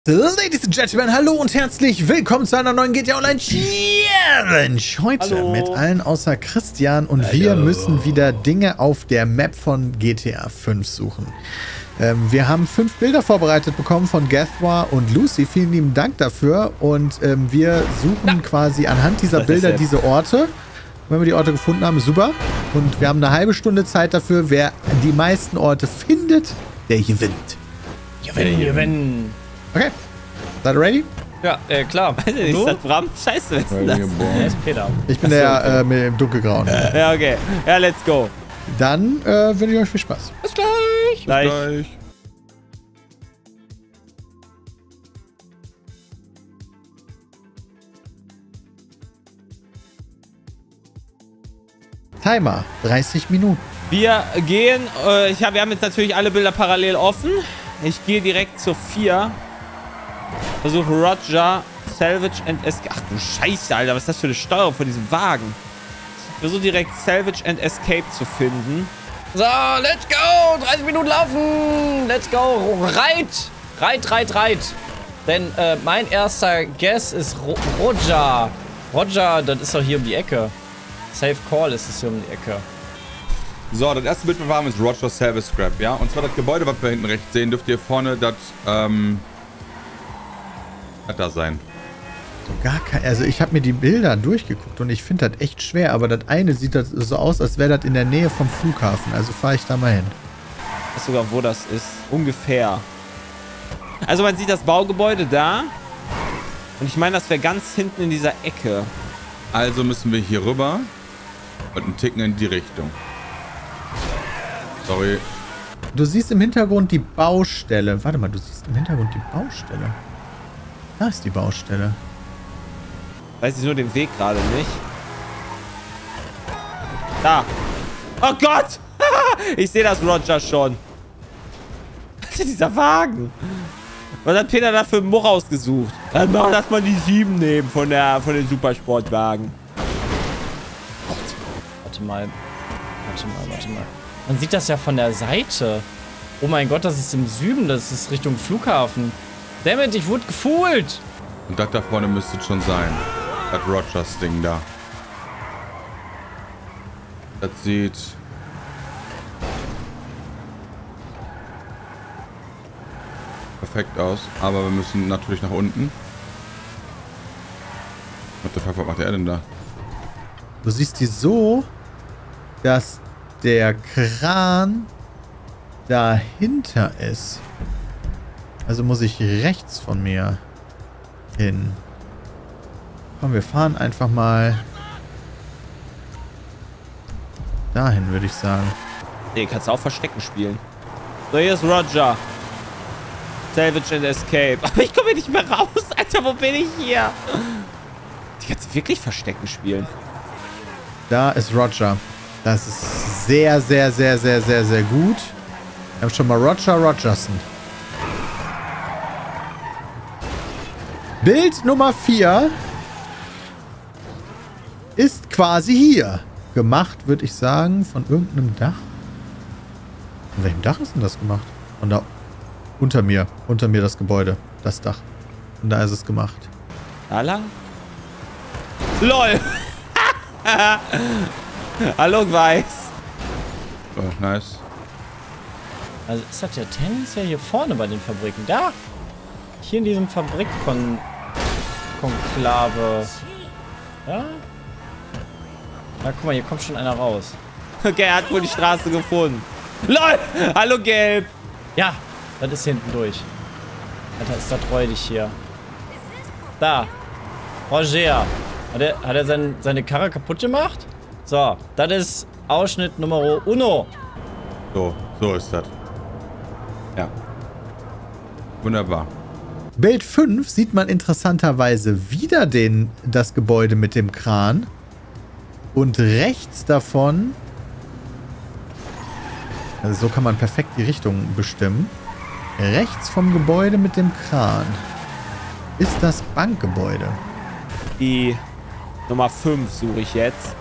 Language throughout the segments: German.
Ladies and Gentlemen, hallo und herzlich willkommen zu einer neuen GTA Online Challenge. Heute mit allen außer Christian und wir müssen wieder Dinge auf der Map von GTA 5 suchen. Wir haben 5 Bilder vorbereitet bekommen von Gathwa und Lucy. Vielen lieben Dank dafür und wir suchen quasi anhand dieser Bilder diese Orte. Wenn wir die Orte gefunden haben, super. Und wir haben eine halbe Stunde Zeit dafür. Wer die meisten Orte findet, der gewinnt. Gewinnen. Okay. Seid ihr ready? Ja, klar. Weiß ich nicht, ist das Bram? Scheiße, wer ist denn das? Der ist Peter. Ich bin der mit dem dunkelgrauen. Ja, okay. Ja, let's go. Dann wünsche ich euch viel Spaß. Bis gleich. Gleich. Timer, 30 Minuten. Wir gehen, wir haben jetzt natürlich alle Bilder parallel offen. Ich gehe direkt zur 4. Versuche Roger, Salvage and Escape. Ach du Scheiße, Alter. Was ist das für eine Steuerung von diesem Wagen? Ich versuche direkt Salvage and Escape zu finden. So, let's go. 30 Minuten laufen. Let's go. Reit. Denn mein erster Guess ist Roger. Roger, das ist doch hier um die Ecke. Safe Call ist es hier um die Ecke. So, das erste Bild, was wir haben, ist Roger Service Scrap, ja? Und zwar das Gebäude, was wir hinten rechts sehen, dürft ihr vorne das, da sein. So gar kein, also ich habe mir die Bilder durchgeguckt und ich finde das echt schwer, aber das eine sieht das so aus, als wäre das in der Nähe vom Flughafen. Also fahre ich da mal hin. Ich weiß sogar, wo das ist. Ungefähr. Also man sieht das Baugebäude da. Und ich meine, das wäre ganz hinten in dieser Ecke. Also müssen wir hier rüber und einen Ticken in die Richtung. Sorry. Du siehst im Hintergrund die Baustelle. Warte mal, du siehst im Hintergrund die Baustelle. Da ist die Baustelle. Weiß ich nur den Weg gerade nicht. Da. Oh Gott! Ich sehe das Roger schon. Was ist dieser Wagen? Was hat Peter da für einen Much ausgesucht? Dann lass mal die 7 nehmen von den Supersportwagen. Warte mal. Man sieht das ja von der Seite. Oh mein Gott, das ist im Süden. Das ist Richtung Flughafen. Dammit, ich wurde gefühlt. Und das da vorne müsste schon sein. Das Rogers Ding da. Das sieht... perfekt aus. Aber wir müssen natürlich nach unten. What the fuck, was macht der denn da? Du siehst die so, dass der Kran dahinter ist. Also muss ich rechts von mir hin. Komm, wir fahren einfach mal dahin, würde ich sagen. Nee, kannst du auch Verstecken spielen. So, hier ist Roger. Salvage and Escape. Aber ich komme hier nicht mehr raus. Alter, wo bin ich hier? Die kannst du wirklich Verstecken spielen. Da ist Roger. Das ist sehr gut. Wir haben schon mal Roger Rogerson. Bild Nummer 4 ist quasi hier. Gemacht, würde ich sagen, von irgendeinem Dach. Von welchem Dach ist denn das gemacht? Von da unter mir das Gebäude, das Dach. Und da ist es gemacht. Da lang? LOL! Hallo, Weiß. Oh, nice. Also ist das ja tendenziell hier vorne bei den Fabriken. Da! Hier in diesem Fabrikkonklave. Ja? Na, guck mal, hier kommt schon einer raus. Okay, er hat wohl die Straße gefunden. LOL! Hallo, Gelb! Ja, das ist hinten durch. Alter, ist das räudig hier. Da. Roger. Hat er seine Karre kaputt gemacht? So, das ist Ausschnitt Nummer 1. So ist das. Ja. Wunderbar. Bild 5 sieht man interessanterweise wieder das Gebäude mit dem Kran. Und rechts davon, also so kann man perfekt die Richtung bestimmen. Rechts vom Gebäude mit dem Kran ist das Bankgebäude. Die Nummer 5 suche ich jetzt.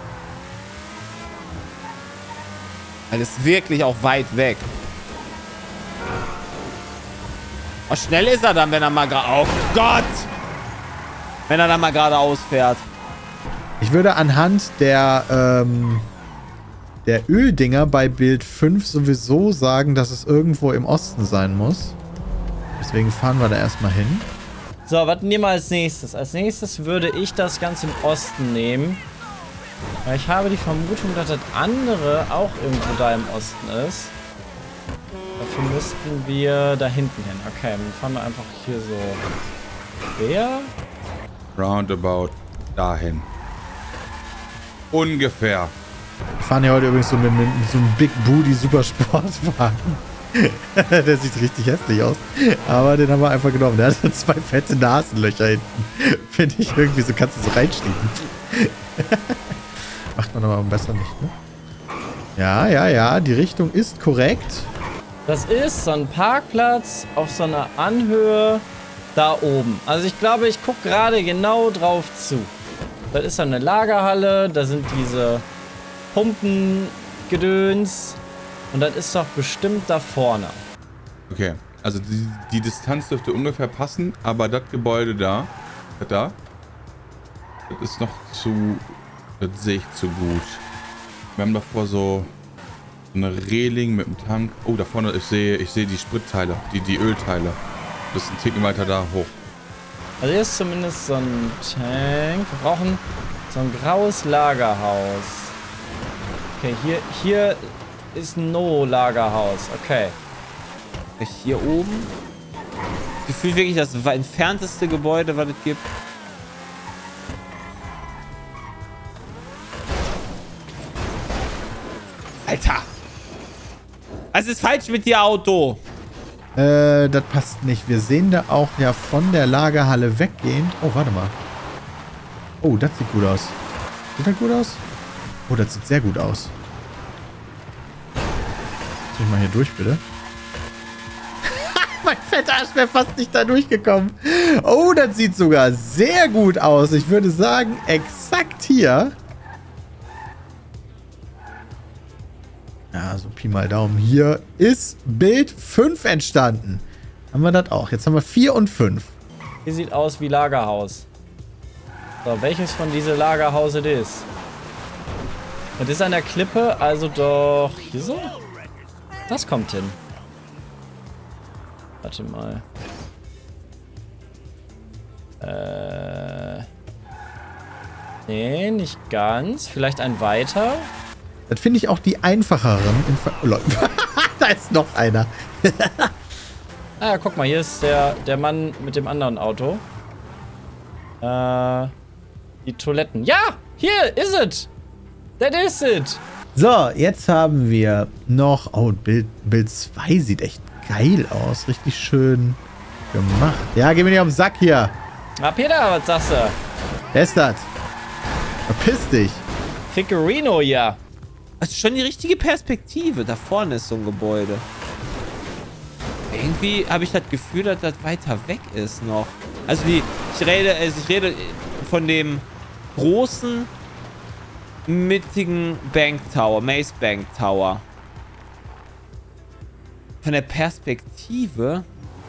Weil es wirklich auch weit weg. Oh, schnell ist er dann, wenn er mal gerade... Oh Gott! Wenn er dann mal geradeaus fährt. Ich würde anhand der Öldinger bei Bild 5 sowieso sagen, dass es irgendwo im Osten sein muss. Deswegen fahren wir da erstmal hin. So, was nehmen wir als nächstes? Als nächstes würde ich das Ganze im Osten nehmen. Weil ich habe die Vermutung, dass das andere auch irgendwo da im Osten ist. Dafür müssten wir da hinten hin. Okay, dann fahren wir einfach hier so quer. Roundabout dahin. Ungefähr. Wir fahren ja heute übrigens so mit so einem Big Booty Supersportwagen. Der sieht richtig hässlich aus. Aber den haben wir einfach genommen. Der hat so 2 fette Nasenlöcher hinten. Finde ich irgendwie so, kannst du so reinschieben. Macht man aber besser nicht, ne? Ja, die Richtung ist korrekt. Das ist so ein Parkplatz auf so einer Anhöhe da oben. Also ich glaube, ich gucke gerade genau drauf zu. Das ist so eine Lagerhalle, da sind diese Pumpengedöns und das ist doch bestimmt da vorne. Okay, also die Distanz dürfte ungefähr passen, aber das Gebäude da, das ist noch zu, das sehe ich zu gut. Wir haben davor so eine Reling mit dem Tank. Oh, da vorne, ich sehe die Spritteile, die Ölteile. Das ist ein Ticken weiter da hoch. Also hier ist zumindest so ein Tank. Wir brauchen so ein graues Lagerhaus. Okay, hier ist ein No-Lagerhaus. Okay. Hier oben. Ich fühle wirklich das entfernteste Gebäude, was es gibt. Alter! Was ist falsch mit dir, Auto? Das passt nicht. Wir sehen da auch ja von der Lagerhalle weggehend. Oh, warte mal. Oh, das sieht gut aus. Sieht das gut aus? Oh, das sieht sehr gut aus. Lass mich mal hier durch, bitte. Mein fetter Arsch wäre fast nicht da durchgekommen. Oh, das sieht sogar sehr gut aus. Ich würde sagen, exakt hier. Ja, so Pi mal Daumen. Hier ist Bild 5 entstanden. Haben wir das auch. Jetzt haben wir 4 und 5. Hier sieht aus wie Lagerhaus. So, welches von diesen Lagerhause das ist? Das ist an der Klippe, also doch hier so? Das kommt hin. Warte mal. Nee, nicht ganz. Vielleicht ein weiter. Das finde ich auch die einfacheren. Oh, Leute. Da ist noch einer. Ah, guck mal, hier ist der Mann mit dem anderen Auto. Die Toiletten. Ja, hier ist es. That is it. So, jetzt haben wir noch... Oh, Bild 2 sieht echt geil aus. Richtig schön gemacht. Ja, geh mir nicht auf den Sack hier. Na, Peter, was sagst du? Wer ist das? Verpiss dich. Fickerino, ja. Das ist schon die richtige Perspektive. Da vorne ist so ein Gebäude. Irgendwie habe ich das Gefühl, dass das weiter weg ist noch. Also ich rede von dem großen, mittigen Bank Tower, Maze Bank Tower. Von der Perspektive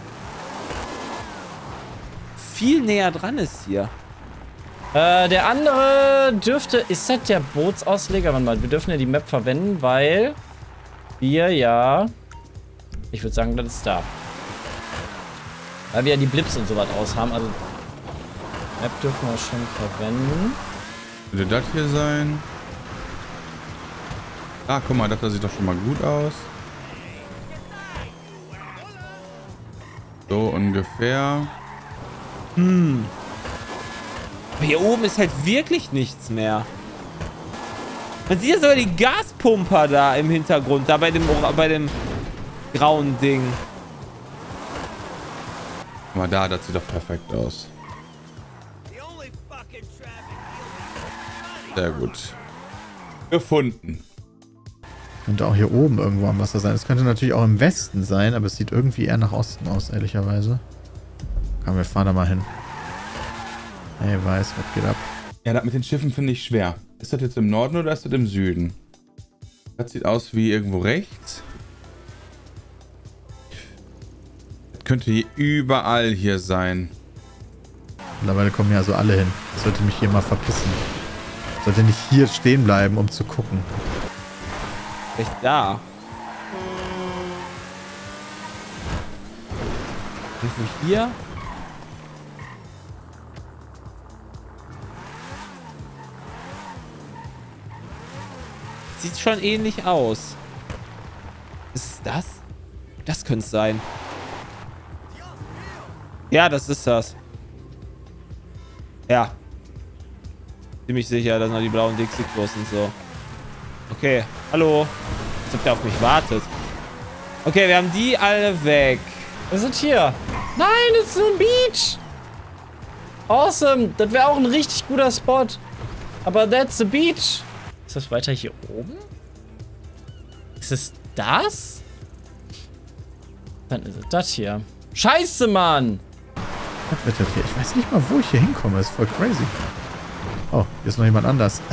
viel näher dran ist hier. Der andere dürfte... Ist das der Bootsausleger? Warte mal, wir dürfen ja die Map verwenden, weil wir ja... Ich würde sagen, das ist da. Weil wir ja die Blips und sowas aus haben. Also Map dürfen wir schon verwenden. Würde das hier sein? Ah, guck mal, das sieht doch schon mal gut aus. So ungefähr. Aber hier oben ist halt wirklich nichts mehr. Man sieht ja sogar die Gaspumper da im Hintergrund, da bei dem grauen Ding. Guck mal da, das sieht doch perfekt aus. Sehr gut. Gefunden. Könnte auch hier oben irgendwo am Wasser sein. Es könnte natürlich auch im Westen sein, aber es sieht irgendwie eher nach Osten aus, ehrlicherweise. Komm, wir fahren da mal hin. Hey, weiß, was geht ab? Ja, das mit den Schiffen finde ich schwer. Ist das jetzt im Norden oder ist das im Süden? Das sieht aus wie irgendwo rechts. Das könnte überall hier sein. Mittlerweile kommen ja so alle hin. Ich sollte mich hier mal verpissen. Ich sollte nicht hier stehen bleiben, um zu gucken. Echt da. Irgendwo hier? Sieht schon ähnlich aus. Ist das? Das könnte es sein. Ja, das ist das. Ja. Ziemlich sicher, dass noch die blauen Dixie-Klos und so. Okay, hallo. Als ob der auf mich wartet. Okay, wir haben die alle weg. Wir sind hier. Nein, das ist so ein Beach. Awesome. Das wäre auch ein richtig guter Spot. Aber that's the beach. Ist das weiter hier oben? Ist es das? Dann ist es das hier. Scheiße, Mann. Was wird das hier? Ich weiß nicht mal, wo ich hier hinkomme. Das ist voll crazy. Oh, hier ist noch jemand anders.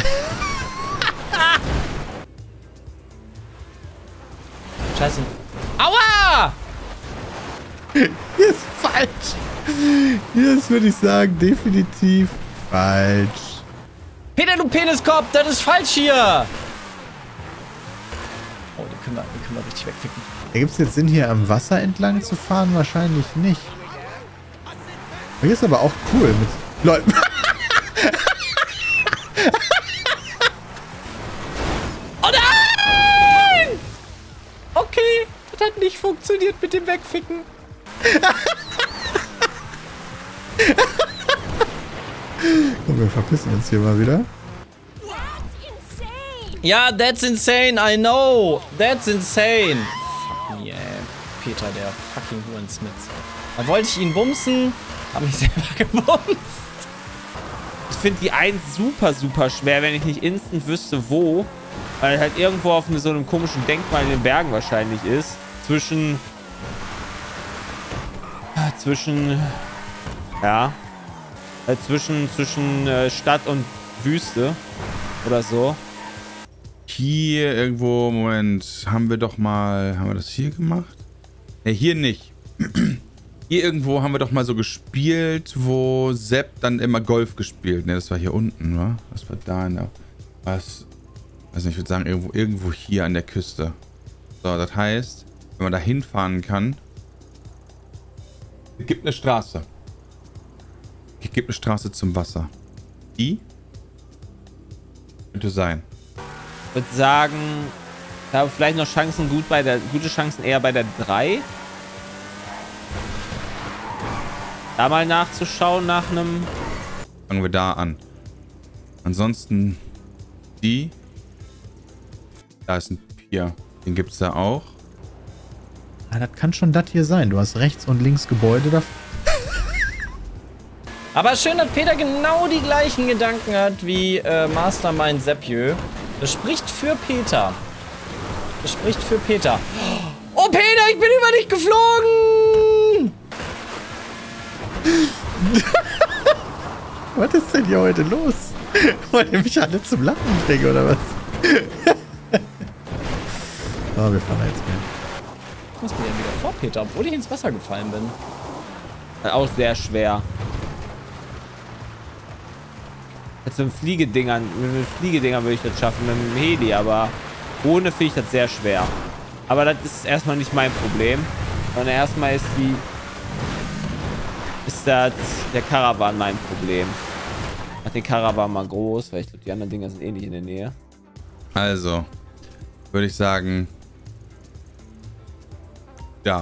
Scheiße. Aua! Hier ist falsch. Hier ist, würde ich sagen, definitiv falsch. Peter, du Peniskopf, das ist falsch hier. Oh, den können wir richtig wegficken. Gibt es jetzt Sinn, hier am Wasser entlang zu fahren? Wahrscheinlich nicht. Hier ist aber auch cool mit Leuten. Oh nein! Okay, das hat nicht funktioniert mit dem Wegficken. Und wir verpissen uns hier mal wieder. Ja, that's insane, I know. That's insane. Fuck me, ey. Peter, der fucking Hurensmitz. Da wollte ich ihn bumsen, hab mich selber gebumst. Ich finde die 1 super, super schwer, wenn ich nicht instant wüsste, wo. Weil halt irgendwo auf so einem komischen Denkmal in den Bergen wahrscheinlich ist. Zwischen Stadt und Wüste. Oder so. Hier irgendwo, Moment, haben wir das hier gemacht? Ne, hier nicht. Hier irgendwo haben wir doch mal so gespielt, wo Sepp dann immer Golf gespielt. Ne, das war hier unten, wa? Was war da in der... Was? Also ich würde sagen, irgendwo hier an der Küste. So, das heißt, wenn man da hinfahren kann... Es gibt eine Straße. Es gibt eine Straße zum Wasser. Die? Könnte sein. Ich würde sagen, da habe vielleicht noch Chancen gute Chancen eher bei der 3. Da mal nachzuschauen nach einem... Fangen wir da an. Ansonsten die. Da ist ein Pier. Den gibt es da auch. Ah, das kann schon das hier sein. Du hast rechts und links Gebäude da. Aber schön, dass Peter genau die gleichen Gedanken hat wie Mastermind Seppjö. Das spricht für Peter. Das spricht für Peter. Oh, Peter, ich bin über dich geflogen! Was ist denn hier heute los? Wollt ihr mich alle zum Lachen bringen, oder was? Oh, wir fahren jetzt mehr. Ich muss mir ja wieder vor Peter, obwohl ich ins Wasser gefallen bin. Auch sehr schwer. Mit mit Fliegedingern würde ich das schaffen, mit dem Heli, aber ohne finde ich das sehr schwer. Aber das ist erstmal nicht mein Problem. Sondern erstmal ist der Caravan mein Problem. Macht den Caravan mal groß, weil ich glaube, die anderen Dinger sind eh nicht in der Nähe. Also, würde ich sagen, ja.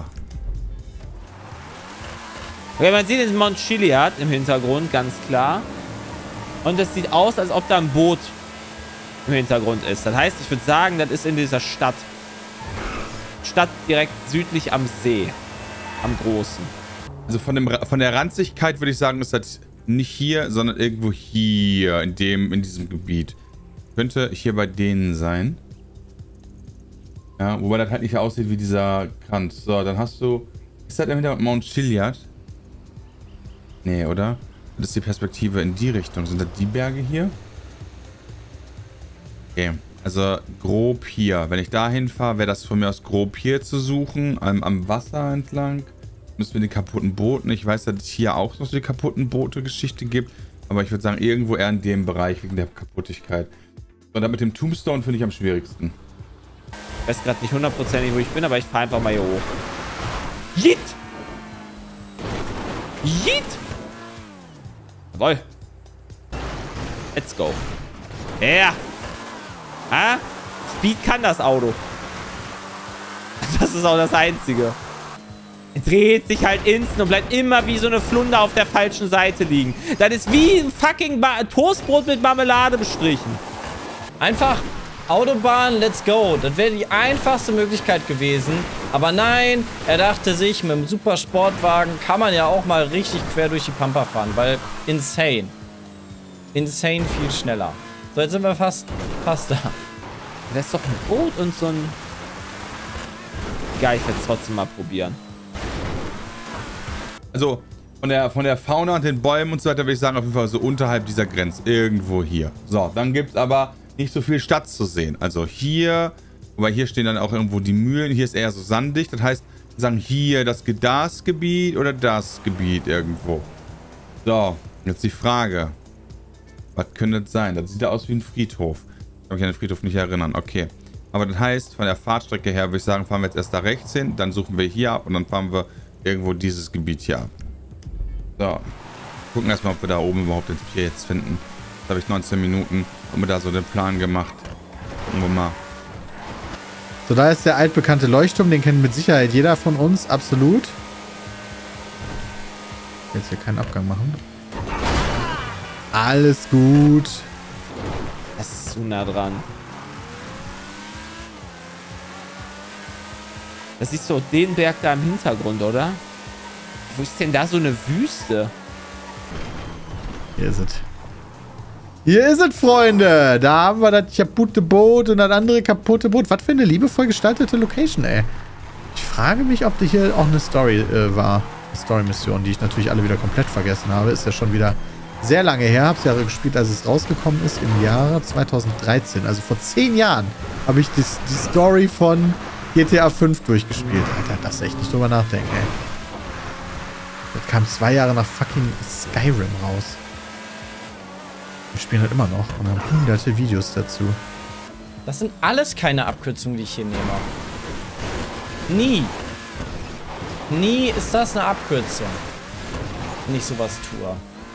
Okay, man sieht den Mount Chiliad im Hintergrund, ganz klar. Und es sieht aus, als ob da ein Boot im Hintergrund ist. Das heißt, ich würde sagen, das ist in dieser Stadt. Stadt direkt südlich am See. Am Großen. Also von der Ranzigkeit würde ich sagen, ist das nicht hier, sondern irgendwo hier, in diesem Gebiet. Könnte hier bei denen sein. Ja, wobei das halt nicht aussieht wie dieser Kranz. So, dann hast du... Ist das im Hintergrund Mount Chiliad? Nee, oder? Das ist die Perspektive in die Richtung. Sind das die Berge hier? Okay, also grob hier. Wenn ich da hinfahre, wäre das von mir aus grob hier zu suchen. Am Wasser entlang. Müssen wir den kaputten Booten. Ich weiß, dass es hier auch noch so die kaputten Boote-Geschichte gibt. Aber ich würde sagen, irgendwo eher in dem Bereich wegen der Kaputtigkeit. Und dann mit dem Tombstone finde ich am schwierigsten. Ich weiß gerade nicht hundertprozentig, wo ich bin, aber ich fahre einfach mal hier hoch. Yeet! Yeet! Jawohl. Let's go. Ja. Ah? Speed kann das Auto. Das ist auch das Einzige. Er dreht sich halt instant und bleibt immer wie so eine Flunder auf der falschen Seite liegen. Das ist wie ein fucking Toastbrot mit Marmelade bestrichen. Einfach Autobahn, let's go. Das wäre die einfachste Möglichkeit gewesen. Aber nein, er dachte sich, mit dem Supersportwagen kann man ja auch mal richtig quer durch die Pampa fahren. Weil insane. Insane viel schneller. So, jetzt sind wir fast da. Das ist doch ein Boot und so ein... Geil, ich werde es trotzdem mal probieren. Also, von der Fauna und den Bäumen und so weiter würde ich sagen, auf jeden Fall so unterhalb dieser Grenze. Irgendwo hier. So, dann gibt es aber nicht so viel Stadt zu sehen. Also hier, wobei hier stehen dann auch irgendwo die Mühlen. Hier ist eher so sandig. Das heißt, wir sagen hier das Gebiet oder das Gebiet irgendwo. So, jetzt die Frage. Was könnte das sein? Das sieht ja aus wie ein Friedhof. Ich kann mich an den Friedhof nicht erinnern. Okay. Aber das heißt, von der Fahrtstrecke her würde ich sagen, fahren wir jetzt erst da rechts hin, dann suchen wir hier ab und dann fahren wir irgendwo dieses Gebiet hier ab. So. Gucken erstmal, ob wir da oben überhaupt den Pier jetzt finden. Da habe ich 19 Minuten und mir da so den Plan gemacht. Gucken wir mal. So, da ist der altbekannte Leuchtturm. Den kennt mit Sicherheit jeder von uns. Absolut. Jetzt hier keinen Abgang machen. Alles gut. Das ist zu nah dran. Das ist so den Berg da im Hintergrund, oder? Wo ist denn da so eine Wüste? Hier ist es. Hier ist es, Freunde. Da haben wir das kaputte Boot und das andere kaputte Boot. Was für eine liebevoll gestaltete Location, ey. Ich frage mich, ob das hier auch eine Story war. Eine Story-Mission, die ich natürlich alle wieder komplett vergessen habe. Ist ja schon wieder sehr lange her. Hab's ja gespielt, als es rausgekommen ist im Jahre 2013. Also vor 10 Jahren habe ich die Story von GTA 5 durchgespielt. Alter, das ist echt nicht drüber nachdenken, ey. Das kam 2 Jahre nach fucking Skyrim raus. Wir spielen halt immer noch und haben hunderte Videos dazu. Das sind alles keine Abkürzungen, die ich hier nehme. Nie. Nie ist das eine Abkürzung. Wenn ich sowas tue.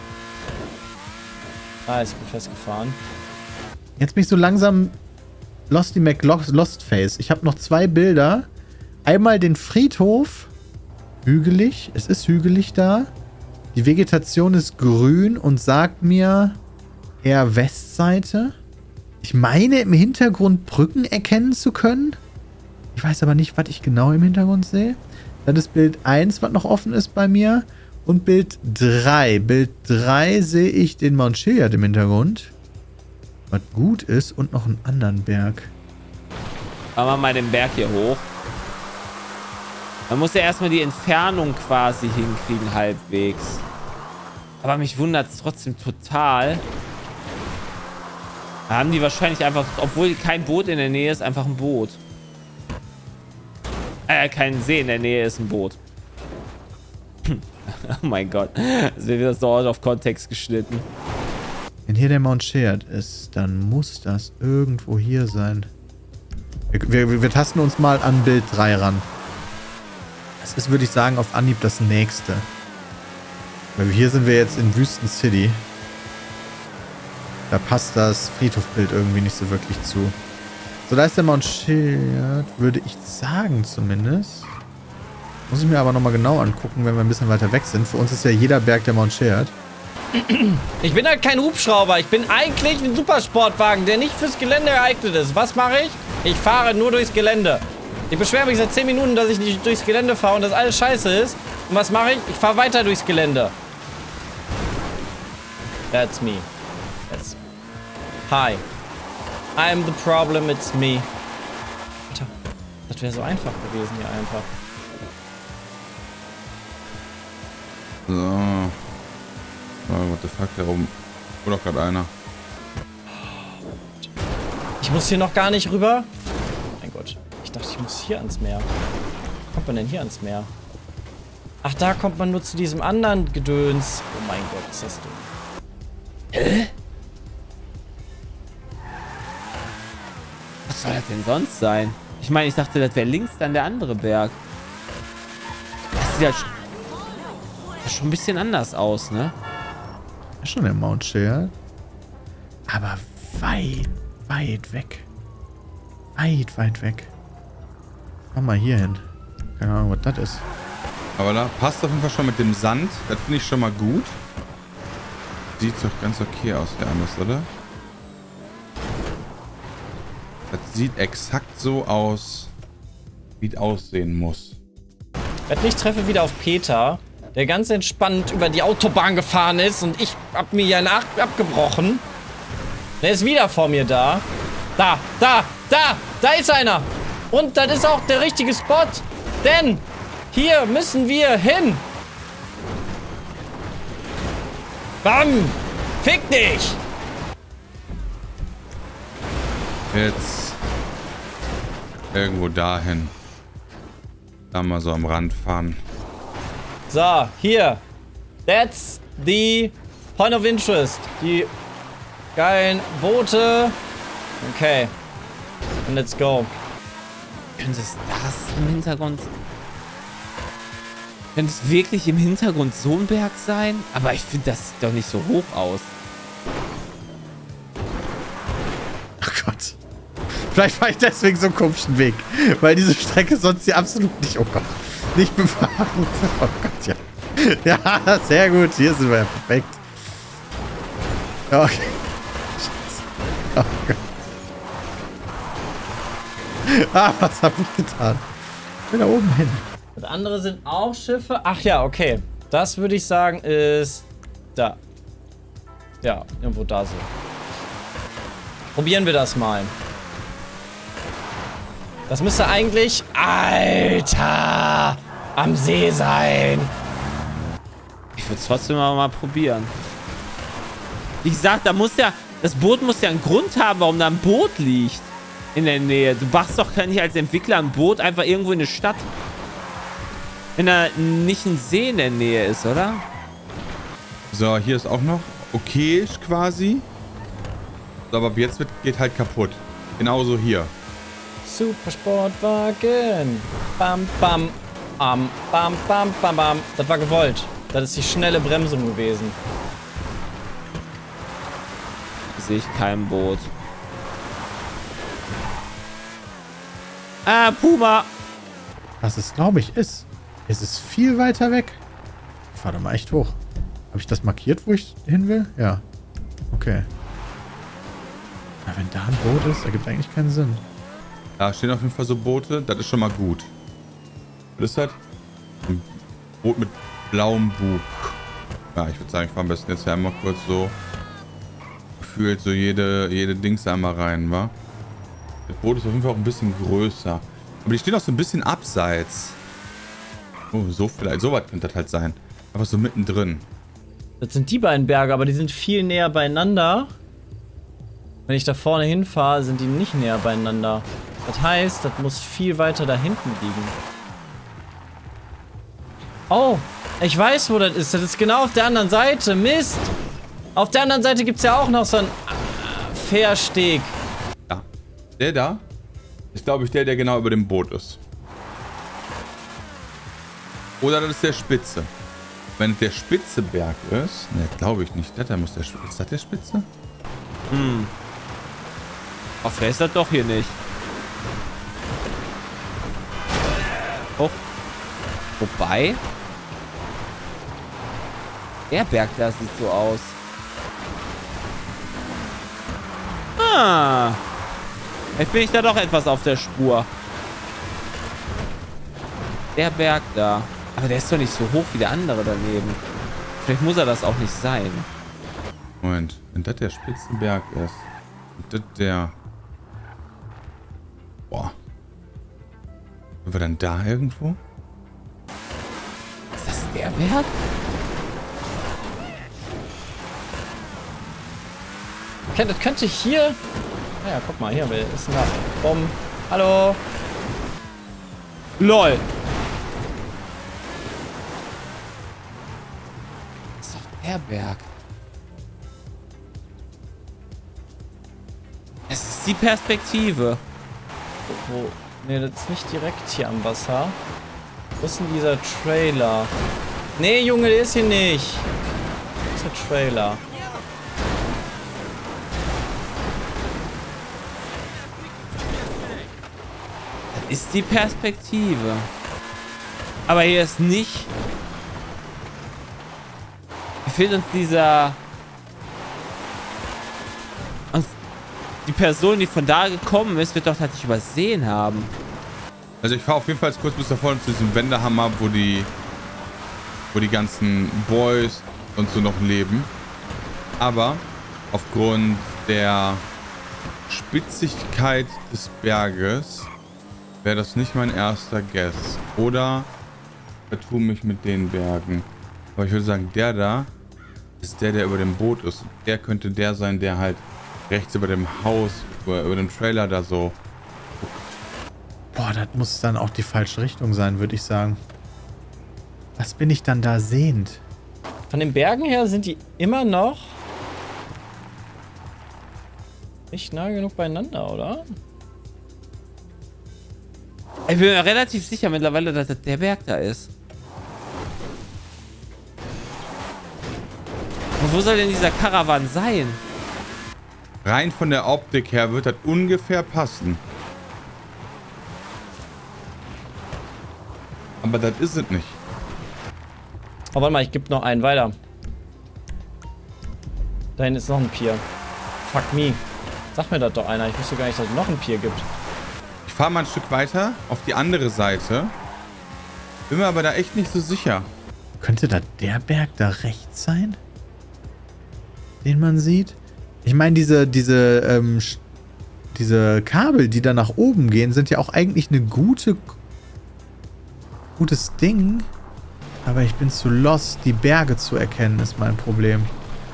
Ah, ich bin festgefahren. Jetzt bin ich so langsam Losty McLostface. Ich habe noch 2 Bilder. Einmal den Friedhof. Hügelig. Es ist hügelig da. Die Vegetation ist grün und sagt mir eher Westseite. Ich meine im Hintergrund Brücken erkennen zu können. Ich weiß aber nicht, was ich genau im Hintergrund sehe. Das ist Bild 1, was noch offen ist bei mir. Und Bild 3. Bild 3 sehe ich den Mount Chiliad im Hintergrund. Was gut ist und noch einen anderen Berg. Fahren wir mal den Berg hier hoch. Man muss ja erstmal die Entfernung quasi hinkriegen, halbwegs. Aber mich wundert es trotzdem total. Da haben die wahrscheinlich einfach, obwohl kein Boot in der Nähe ist, einfach ein Boot. Kein See in der Nähe ist ein Boot. Oh mein Gott. Das wird wieder so out of Kontext geschnitten. Wenn hier der Mount Chiliad ist, dann muss das irgendwo hier sein. Wir tasten uns mal an Bild 3 ran. Das ist, würde ich sagen, auf Anhieb das nächste. Weil hier sind wir jetzt in Wüsten City. Da passt das Friedhofbild irgendwie nicht so wirklich zu. So, da ist der Mount Chiliad, würde ich sagen zumindest. Muss ich mir aber nochmal genau angucken, wenn wir ein bisschen weiter weg sind. Für uns ist ja jeder Berg der Mount Chiliad. Ich bin halt kein Hubschrauber. Ich bin eigentlich ein Supersportwagen, der nicht fürs Gelände geeignet ist. Was mache ich? Ich fahre nur durchs Gelände. Ich beschwere mich seit 10 Minuten, dass ich nicht durchs Gelände fahre und dass alles scheiße ist. Und was mache ich? Ich fahre weiter durchs Gelände. That's me. That's... Hi. I'm the problem, it's me. Alter, das wäre so einfach gewesen hier einfach. So. Oh, what the fuck, da oben. Wo doch gerade einer. Ich muss hier noch gar nicht rüber. Mein Gott. Ich dachte, ich muss hier ans Meer. Wie kommt man denn hier ans Meer? Ach, da kommt man nur zu diesem anderen Gedöns. Oh mein Gott, ist das dumm. Hä? Was soll das denn sonst sein? Ich meine, ich dachte, das wäre links dann der andere Berg. Das sieht ja schon ein bisschen anders aus, ne? Das ist schon der Mount Shea. Aber weit, weit weg. Weit, weit weg. Mach mal hier hin. Keine Ahnung, was das ist. Aber da passt auf jeden Fall schon mit dem Sand. Das finde ich schon mal gut. Sieht doch ganz okay aus, der Anders, oder? Das sieht exakt so aus, wie es aussehen muss. Ich treffe wieder auf Peter, der ganz entspannt über die Autobahn gefahren ist und ich hab mir ja abgebrochen. Der ist wieder vor mir da. Da ist einer. Und das ist auch der richtige Spot, denn hier müssen wir hin. Bam! Fick dich! Jetzt irgendwo dahin. Da mal so am Rand fahren. So, hier. That's the point of interest. Die geilen Boote. Okay. Und let's go. Könnte es das im Hintergrund... Könnte es wirklich im Hintergrund so ein Berg sein? Aber ich finde, das sieht doch nicht so hoch aus. Ach Gott. Vielleicht fahre ich deswegen so einen komischen Weg. Weil diese Strecke sonst hier absolut nicht, oh Gott, nicht befahren. Oh Gott, ja. Ja, sehr gut. Hier sind wir ja perfekt. Okay. Scheiße. Oh Gott. Ah, was habe ich getan? Ich will da oben hin. Das andere sind auch Schiffe. Ach ja, okay. Das würde ich sagen ist da. Ja, irgendwo da so. Probieren wir das mal. Das müsste eigentlich, Alter, am See sein. Ich würde es trotzdem mal probieren. Wie gesagt, da muss ja, das Boot muss ja einen Grund haben, warum da ein Boot liegt in der Nähe. Du machst doch nicht als Entwickler ein Boot einfach irgendwo in eine Stadt, wenn da nicht ein See in der Nähe ist, oder? So, hier ist auch noch okay quasi. So, aber jetzt geht halt kaputt. Genauso hier. Supersportwagen. Bam, bam. Bam, bam, bam, bam. Das war gewollt. Das ist die schnelle Bremsung gewesen. Sehe ich kein Boot. Ah, Puma. Was es, glaube ich, ist. Es ist viel weiter weg. Ich fahre da mal echt hoch. Habe ich das markiert, wo ich hin will? Ja. Okay. Na, wenn da ein Boot ist, ergibt eigentlich keinen Sinn. Da stehen auf jeden Fall so Boote. Das ist schon mal gut. Was ist das? Ein Boot mit blauem Bug. Ja, ich würde sagen, ich fahre am besten jetzt einmal kurz so gefühlt so jede Dings einmal rein, wa? Das Boot ist auf jeden Fall auch ein bisschen größer. Aber die stehen auch so ein bisschen abseits. Oh, so vielleicht. So weit könnte das halt sein. Aber so mittendrin. Das sind die beiden Berge, aber die sind viel näher beieinander. Wenn ich da vorne hinfahre, sind die nicht näher beieinander. Das heißt, das muss viel weiter da hinten liegen. Oh, ich weiß, wo das ist. Das ist genau auf der anderen Seite. Mist. Auf der anderen Seite gibt es ja auch noch so einen Fährsteg. Ja. Der da ist, glaube ich, der genau über dem Boot ist. Oder das ist der Spitze. Wenn der spitze Berg ist... Ne, glaube ich nicht. Da muss der Spitze... Ist das der Spitze? Hm. Ach, vielleicht ist das doch hier nicht. Oh. Wobei... Der Berg da sieht so aus. Ah. Jetzt bin ich da doch etwas auf der Spur. Der Berg da. Aber der ist doch nicht so hoch wie der andere daneben. Vielleicht muss er das auch nicht sein. Moment. Wenn das der Spitzenberg ist. Und das der... Boah. Sind wir dann da irgendwo? Ist das der Berg? Okay, das könnte hier... Naja, guck mal, hier, wer ist denn da? Bumm. Hallo. LOL. der Berg? Es ist die Perspektive. Wo? Ne, das ist nicht direkt hier am Wasser. Wo ist denn dieser Trailer? Nee, Junge, der ist hier nicht. Wo ist der Trailer? Das ist die Perspektive. Aber hier ist nicht... Hier fehlt uns dieser... Und die Person, die von da gekommen ist, wird doch das nicht übersehen haben. Also ich fahre auf jeden Fall kurz bis da vorne zu diesem Wendehammer, wo die ganzen Boys und so noch leben. Aber aufgrund der Spitzigkeit des Berges wäre das nicht mein erster Guess. Oder vertue mich mit den Bergen. Aber ich würde sagen, der da ist der über dem Boot ist. Der könnte der sein, der halt rechts über dem Haus, über dem Trailer da so. Boah, das muss dann auch die falsche Richtung sein, würde ich sagen. Was bin ich dann da sehend? Von den Bergen her sind die immer noch nicht nah genug beieinander, oder? Ich bin mir relativ sicher mittlerweile, dass das der Berg da ist. Und wo soll denn dieser Karawan sein? Rein von der Optik her wird das ungefähr passen. Aber das ist es nicht. Oh, warte mal, ich gebe noch einen weiter. Da hinten ist noch ein Pier. Fuck me. Sag mir das doch einer. Ich wusste gar nicht, dass es noch ein Pier gibt. Ich fahre mal ein Stück weiter auf die andere Seite. Bin mir aber da echt nicht so sicher. Könnte da der Berg da rechts sein? Den man sieht? Ich meine, diese Kabel, die da nach oben gehen, sind ja auch eigentlich eine gutes Ding. Aber ich bin zu lost, die Berge zu erkennen, ist mein Problem.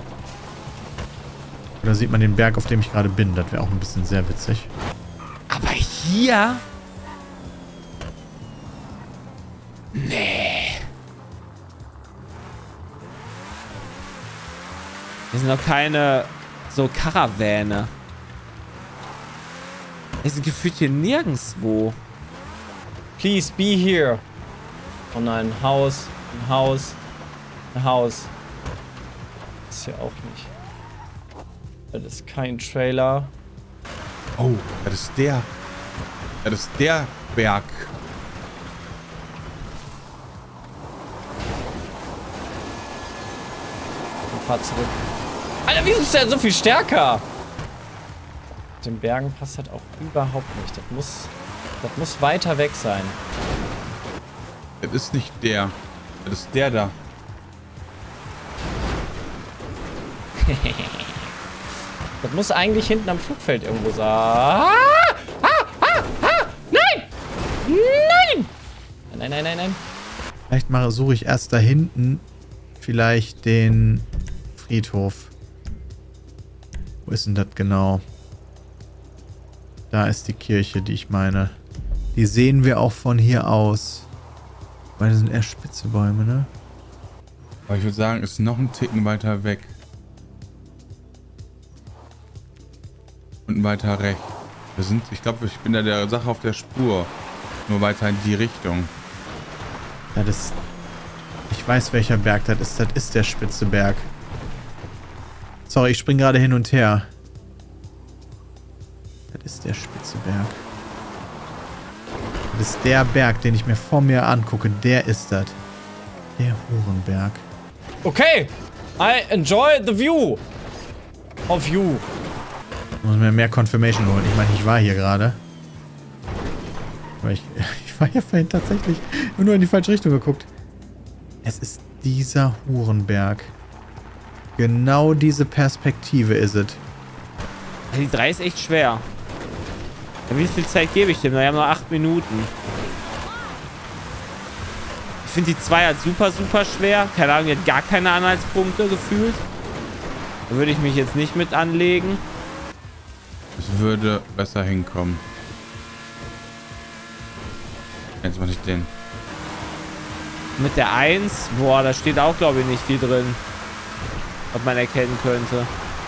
Oder sieht man den Berg, auf dem ich gerade bin? Das wäre auch ein bisschen sehr witzig. Aber hier... Nee. Hier sind noch keine so Karawane. Wir sind gefühlt hier nirgendwo. Please be here. Oh nein, ein Haus. Ein Haus. Ein Haus. Das ist hier auch nicht. Das ist kein Trailer. Oh, das ist der. Das ist der Berg. Und fahr zurück. Alter, wieso ist der so viel stärker? Mit den Bergen passt das auch überhaupt nicht. Das muss weiter weg sein. Das ist nicht der. Das ist der da. Das muss eigentlich hinten am Flugfeld irgendwo sein. Nein! Nein! Nein, nein, nein, nein. Vielleicht suche ich erst da hinten vielleicht den Friedhof. Wo ist denn das genau? Da ist die Kirche, die ich meine. Die sehen wir auch von hier aus. Weil das sind eher spitze Bäume, ne? Aber ich würde sagen, ist noch ein Ticken weiter weg. Und weiter rechts. Ich glaube, ich bin da der Sache auf der Spur. Nur weiter in die Richtung. Das ist... Ich weiß, welcher Berg das ist. Das ist der spitze Berg. Sorry, ich spring gerade hin und her. Das ist der spitze Berg. Das ist der Berg, den ich mir vor mir angucke. Der ist das. Der Hurenberg. Okay. I enjoy the view. Of you. Ich muss mir mehr Confirmation holen. Ich meine, ich war hier gerade. Aber ich war ja vorhin tatsächlich nur in die falsche Richtung geguckt. Es ist dieser Hurenberg. Genau diese Perspektive ist es. Die 3 ist echt schwer. Ja, wie viel Zeit gebe ich dem? Wir haben noch 8 Minuten. Ich finde die 2 halt super, super schwer. Keine Ahnung, die hat gar keine Anhaltspunkte gefühlt. Da würde ich mich jetzt nicht mit anlegen. Es würde besser hinkommen. Jetzt mache ich den. Mit der 1, boah, da steht auch, glaube ich, nicht viel drin. was man erkennen könnte.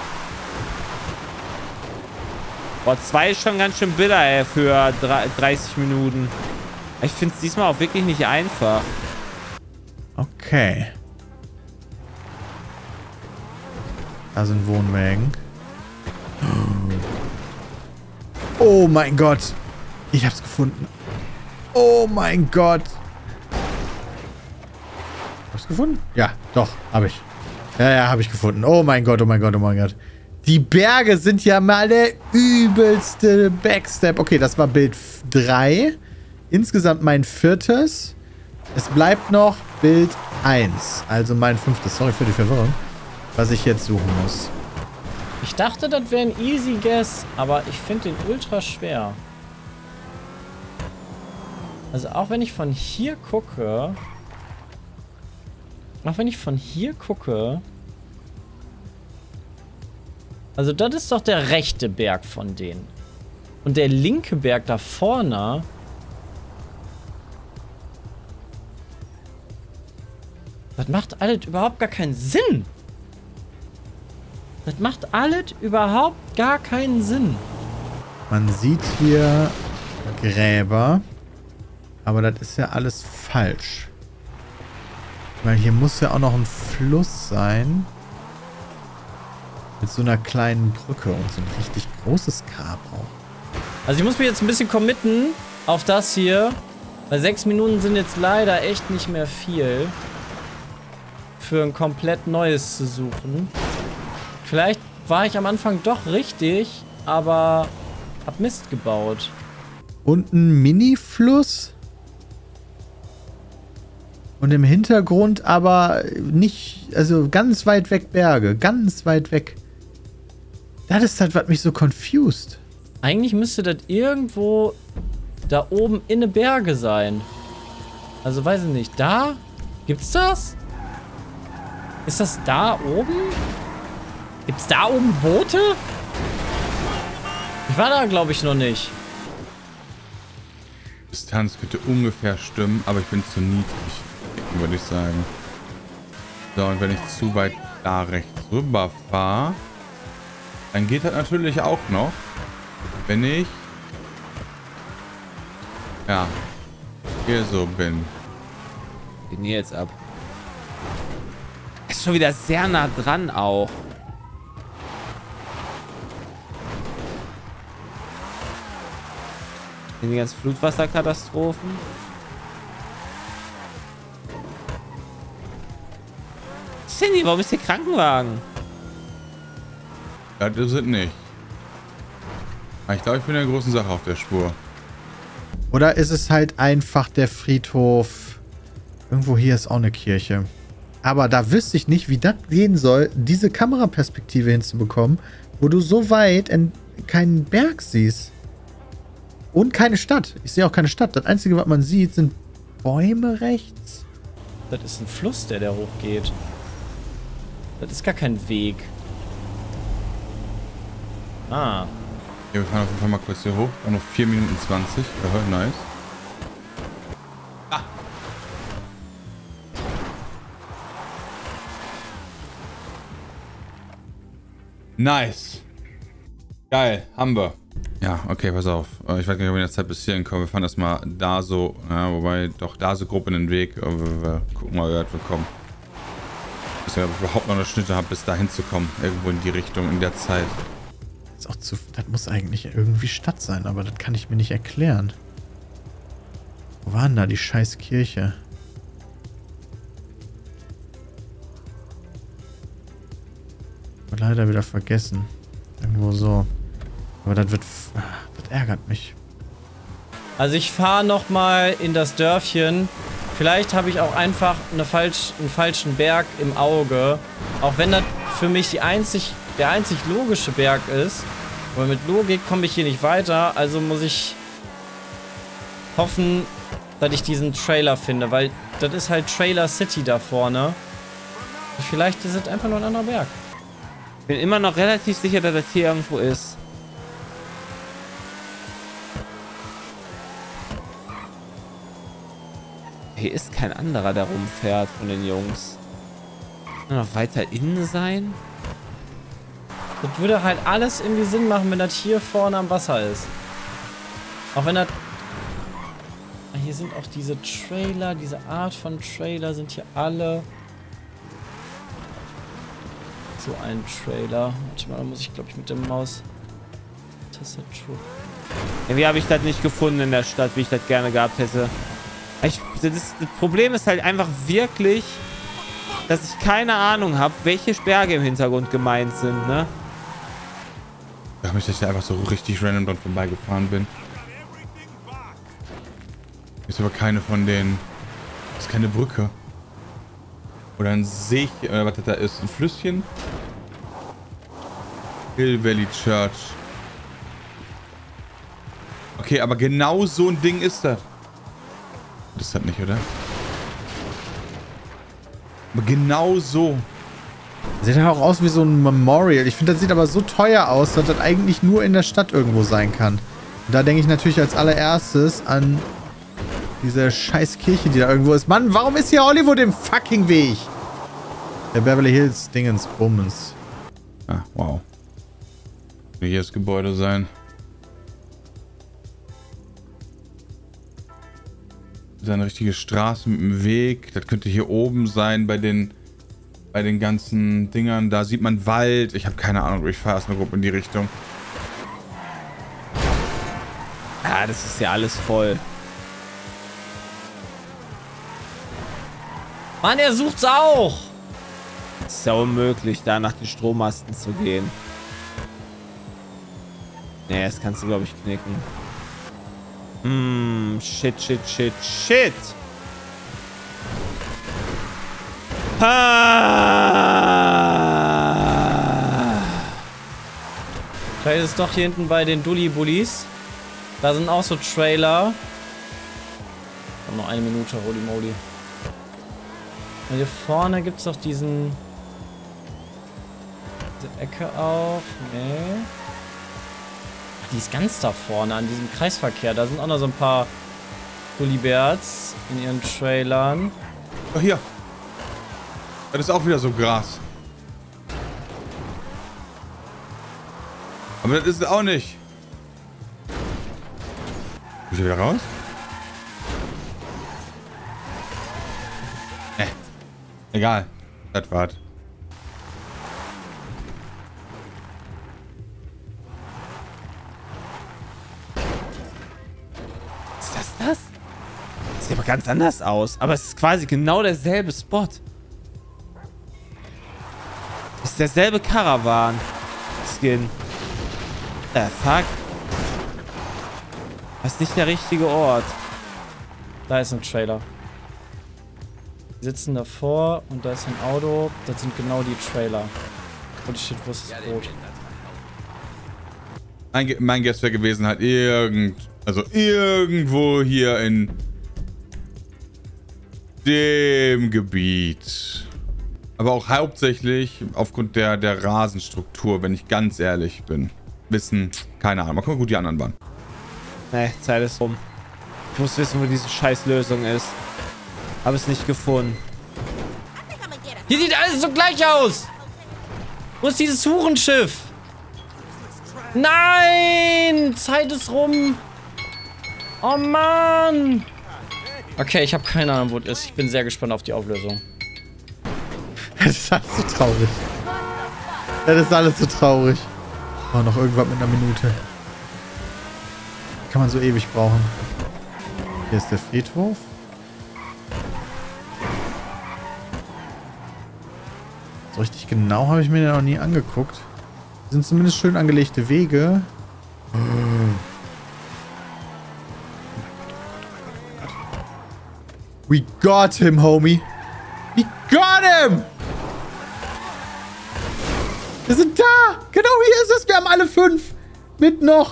Boah, 2 ist schon ganz schön bitter, ey, für 30 Minuten. Ich finde es diesmal auch wirklich nicht einfach. Okay. Da sind Wohnwägen. Oh mein Gott. Ich hab's gefunden. Oh mein Gott. Hab's gefunden? Ja, doch, habe ich. Ja, habe ich gefunden. Oh mein Gott, oh mein Gott, oh mein Gott. Die Berge sind ja mal der übelste Backstep. Okay, das war Bild 3. Insgesamt mein 4. Es bleibt noch Bild 1. Also mein 5. Sorry für die Verwirrung. Was ich jetzt suchen muss. Ich dachte, das wäre ein easy guess, aber ich finde den ultra schwer. Also auch wenn ich von hier gucke... Also das ist doch der rechte Berg von denen. Und der linke Berg da vorne... Das macht alles überhaupt gar keinen Sinn. Das macht alles überhaupt gar keinen Sinn. Man sieht hier Gräber. Aber das ist ja alles falsch. Weil hier muss ja auch noch ein Fluss sein. Mit so einer kleinen Brücke und so ein richtig großes Grab auch. Also ich muss mich jetzt ein bisschen committen auf das hier. Weil 6 Minuten sind jetzt leider echt nicht mehr viel. Für ein komplett neues zu suchen. Vielleicht war ich am Anfang doch richtig, aber hab Mist gebaut. Und ein Mini-Fluss. Und im Hintergrund aber nicht, also ganz weit weg Berge. Ganz weit weg. Das ist das, was mich so confused. Eigentlich müsste das irgendwo da oben in den Berge sein. Also weiß ich nicht. Da? Gibt's das? Ist das da oben? Gibt's da oben Boote? Ich war da, glaube ich, noch nicht. Distanz könnte ungefähr stimmen, aber ich bin zu niedrig, würde ich sagen. So, und wenn ich zu weit da rechts rüber fahre, dann geht das natürlich auch noch, wenn ich ja hier so bin. Den hier jetzt ab. Ist schon wieder sehr nah dran auch. Die ganzen Flutwasserkatastrophen. Cindy, warum ist hier Krankenwagen? Das ist es nicht. Ich glaube, ich bin in der großen Sache auf der Spur. Oder ist es halt einfach der Friedhof? Irgendwo hier ist auch eine Kirche. Aber da wüsste ich nicht, wie das gehen soll, diese Kameraperspektive hinzubekommen, wo du so weit keinen Berg siehst. Und keine Stadt. Ich sehe auch keine Stadt. Das Einzige, was man sieht, sind Bäume rechts. Das ist ein Fluss, der hochgeht. Das ist gar kein Weg. Ah. Ja, wir fahren auf jeden Fall mal kurz hier hoch. Auch noch 4 Minuten 20. Ja, nice. Ah. Nice. Geil, haben wir. Ja, okay, pass auf. Ich weiß gar nicht, ob wir in der Zeit bis hierhin kommen. Wir fahren erstmal da so, ja, wobei doch da so grob in den Weg. Aber wir gucken mal, wie weit wir kommen. Bis ich überhaupt noch eine Schnitte habe, bis da hinzukommen. Irgendwo in die Richtung, in der Zeit. Das muss eigentlich irgendwie Stadt sein, aber das kann ich mir nicht erklären. Wo war denn da die scheiß Kirche? Leider wieder vergessen. Irgendwo so. Aber das ärgert mich. Also ich fahre nochmal in das Dörfchen. Vielleicht habe ich auch einfach einen falschen Berg im Auge. Auch wenn das für mich der einzig logische Berg ist. Aber mit Logik komme ich hier nicht weiter. Also muss ich hoffen, dass ich diesen Trailer finde. Weil das ist halt Trailer City da vorne. Vielleicht ist es einfach nur ein anderer Berg. Ich bin immer noch relativ sicher, dass das hier irgendwo ist. Hier ist kein anderer, der rumfährt von den Jungs. Noch weiter innen sein? Das würde halt alles irgendwie Sinn machen, wenn das hier vorne am Wasser ist. Auch wenn das... Hier sind auch diese Trailer, diese Art von Trailer sind hier alle... So ein Trailer. Warte mal, da muss ich, glaube ich, mit der Maus... Tastatur... Irgendwie habe ich das nicht gefunden in der Stadt, wie ich das gerne gehabt hätte. Das Problem ist halt einfach wirklich, dass ich keine Ahnung habe, welche Berge im Hintergrund gemeint sind, ne? Ich glaube, dass ich da einfach so richtig random dran vorbeigefahren bin. Ist aber keine von denen. Das ist keine Brücke. Oder ein See, was das da ist. Ein Flüsschen. Hill Valley Church. Okay, aber genau so ein Ding ist das. Das ist das nicht, oder? Aber genau so. Sieht ja auch aus wie so ein Memorial. Ich finde, das sieht aber so teuer aus, dass das eigentlich nur in der Stadt irgendwo sein kann. Und da denke ich natürlich als allererstes an diese scheiß Kirche, die da irgendwo ist. Mann, warum ist hier Hollywood im fucking Weg? Der Beverly Hills Dingens Bummens. Ah, wow. Will hier das Gebäude sein? Das ist eine richtige Straße mit einem Weg. Das könnte hier oben sein bei den ganzen Dingern. Da sieht man Wald. Ich habe keine Ahnung. Ich fahre erstmal grob in die Richtung. Ja, das ist ja alles voll. Mann, er sucht's auch! Es ist ja unmöglich, da nach den Strommasten zu gehen. Nee, das kannst du, glaube ich, knicken. Shit. Vielleicht ist es doch hier hinten bei den Dulli-Bullis. Da sind auch so Trailer. Ich habe noch eine Minute, holy moly. Und hier vorne gibt es doch diese Ecke auch. Nee. Die ist ganz da vorne an diesem Kreisverkehr. Da sind auch noch so ein paar Gullibärts in ihren Trailern. Oh, hier. Das ist auch wieder so Gras. Aber das ist es auch nicht. Muss ich wieder raus? Egal. Das war's. Das? Das sieht aber ganz anders aus. Aber es ist quasi genau derselbe Spot. Das ist derselbe Caravan-Skin. Fuck. Das ist nicht der richtige Ort. Da ist ein Trailer. Die sitzen davor und da ist ein Auto. Das sind genau die Trailer. Und shit, wo ist das Boot? Mein Guess wäre gewesen halt irgendwo hier in dem Gebiet. Aber auch hauptsächlich aufgrund der Rasenstruktur, wenn ich ganz ehrlich bin. Wissen, keine Ahnung. Mal gucken, wie gut die anderen waren. Nee, Zeit ist rum. Ich muss wissen, wo diese Scheißlösung ist. Habe es nicht gefunden. Hier sieht alles so gleich aus! Wo ist dieses Hurenschiff? Nein! Zeit ist rum! Oh Mann! Okay, ich habe keine Ahnung, wo es ist. Ich bin sehr gespannt auf die Auflösung. Das ist alles so traurig. Das ist alles so traurig. Oh, noch irgendwas mit einer Minute. Kann man so ewig brauchen. Hier ist der Friedhof. So richtig genau habe ich mir den noch nie angeguckt. Das sind zumindest schön angelegte Wege. We got him, homie. We got him! Wir sind da! Genau hier ist es. Wir haben alle 5. Mit noch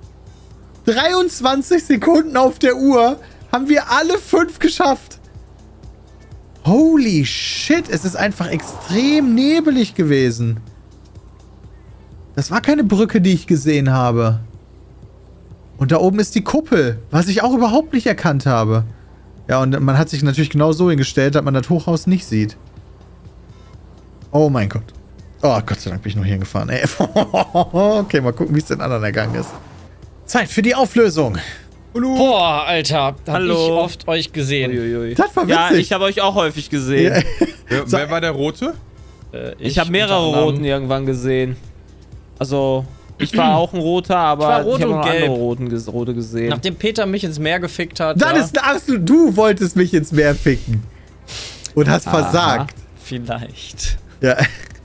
23 Sekunden auf der Uhr haben wir alle 5 geschafft. Holy shit. Es ist einfach extrem nebelig gewesen. Das war keine Brücke, die ich gesehen habe. Und da oben ist die Kuppel, was ich auch überhaupt nicht erkannt habe. Ja, und man hat sich natürlich genau so hingestellt, dass man das Hochhaus nicht sieht. Oh mein Gott. Oh, Gott sei Dank bin ich noch hier gefahren. Ey. Okay, mal gucken, wie es den anderen ergangen ist. Zeit für die Auflösung. Boah, Alter. Hab Hallo. ich oft euch gesehen. Uiuiui. Das war witzig. Ja, ich habe euch auch häufig gesehen. Ja. Wer war der Rote? Ich habe mehrere Roten irgendwann gesehen. Also, ich war auch ein Roter, aber Ich war rot ich habe und noch gelb. andere Rote gesehen. Nachdem Peter mich ins Meer gefickt hat. Das ja, ist absolut. Du wolltest mich ins Meer ficken. Und hast versagt. vielleicht. Ja.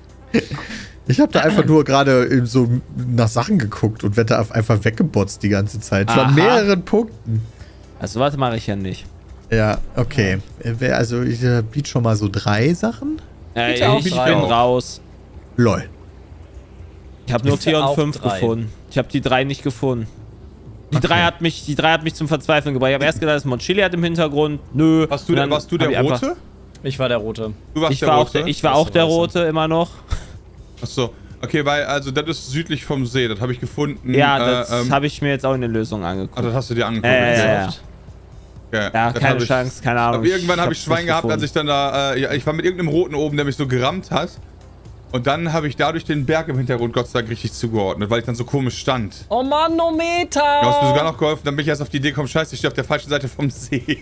Ich habe da einfach nur gerade so nach Sachen geguckt und werde einfach weggebotzt die ganze Zeit. Schon an Aha. mehreren Punkten. Also, was mache ich ja nicht. Ja, okay. Also, ich biete schon mal so 3 Sachen. Bitte auch Ich bin 3. raus. LOL. Ich habe nur Bitte 4 und auch 5 3. gefunden. Ich habe die 3 nicht gefunden. Die 3 hat mich zum Verzweifeln gebracht. Ich habe erst gedacht, das Monchili hat im Hintergrund. Nö. Warst Und du dann der hab ich einfach- Rote? Ich war der Rote. Du warst Ich der war Rote? auch der Weiße. Rote immer noch. Achso. Okay, weil, also, das ist südlich vom See. Das habe ich gefunden. Ja, das habe ich mir jetzt auch in den Lösungen angeguckt. Ah, das hast du dir angeguckt. Ja. Okay, Ja, das keine hab ich- Chance, keine Ahnung. Aber irgendwann habe ich hab's Schwein nicht gehabt, gefunden. als ich dann da, ja, ich war mit irgendeinem Roten oben, der mich so gerammt hat. Und dann habe ich dadurch den Berg im Hintergrund Gott sei Dank richtig zugeordnet, weil ich dann so komisch stand. Oh Manometer! Du hast mir sogar noch geholfen, dann bin ich erst auf die Idee gekommen, scheiße, ich stehe auf der falschen Seite vom See.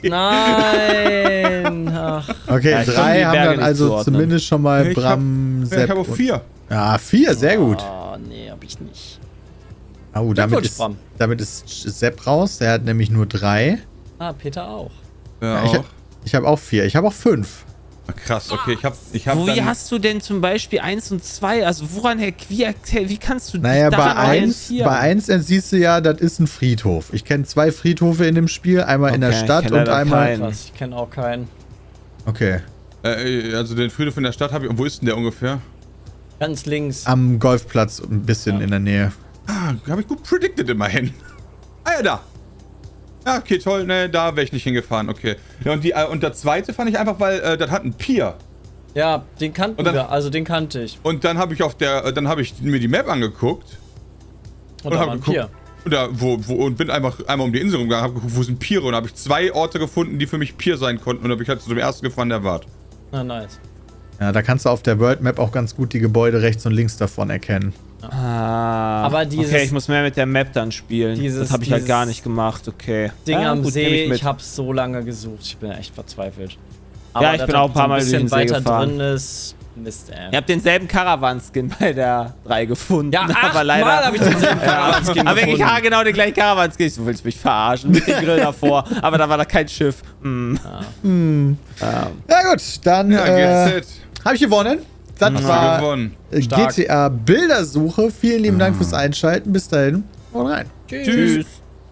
Nein! Ach, Okay, Ja, ich kann 3 die haben Berge dann nicht also zuordnen. zumindest schon mal Ich Bram, ich Sepp habe auch und- 4. Ja, 4, sehr gut. Oh, nee, hab ich nicht. Oh, Glückwunsch, Bram. damit ist Sepp raus. Der hat nämlich nur 3. Ah, Peter auch. Ja, Ja, auch. ich habe auch 4. Ich habe auch 5. Ah, krass, okay, ich hab Wie dann... hast du denn zum Beispiel 1 und 2? Also woran, wie kannst du dich Naja, bei daran 1 orientieren? siehst du ja, das ist ein Friedhof. Ich kenne 2 Friedhofe in dem Spiel. Einmal in der Okay, ich Stadt kenn und leider einmal... keinen. Krass, ich kenne auch keinen. Okay. Also den Friedhof in der Stadt habe ich... Und wo ist denn der ungefähr? Ganz links. Am Golfplatz ein bisschen in der Nähe. Ah, habe ich gut predicted immerhin. Ah ja, da. Ja, okay, toll, ne, da wäre ich nicht hingefahren, okay. Ja, und der zweite fand ich einfach, weil das hat ein Pier. Ja, den kannten Und dann- wir, also den kannte ich. Und dann habe ich mir die Map angeguckt. Und da hab war ein geguckt, Pier. und bin einmal um die Insel rumgegangen, habe geguckt, wo sind Piere und habe ich 2 Orte gefunden, die für mich Pier sein konnten und habe ich halt zu dem ersten gefahren, der war. Na, nice. Ja, da kannst du auf der World Map auch ganz gut die Gebäude rechts und links davon erkennen. Ah, Aber dieses- okay, ich muss mehr mit der Map dann spielen. Das habe ich halt dieses gar nicht gemacht, okay. Ding Ja, am gut, nehm See, mit. ich hab's so lange gesucht. Ich bin echt verzweifelt. Ja, ich dass bin auch das ein paar Mal so durch den ein See bisschen weiter gefahren. drin ist. Mist, ey. Ihr habt denselben Caravan-Skin bei der 3 gefunden. Ja, aber leider. Mal habe ich denselben Caravan-Skin Aber wirklich gefunden. genau den gleichen Caravan-Skin. Du willst mich verarschen mit dem Grill davor. Aber da war da kein Schiff. Ja gut, dann Ja, get set. habe ich gewonnen. Das Hast du war gewonnen. Stark. GTA Bildersuche. Vielen lieben Dank fürs Einschalten. Bis dahin. Haut rein. Tschüss. Tschüss.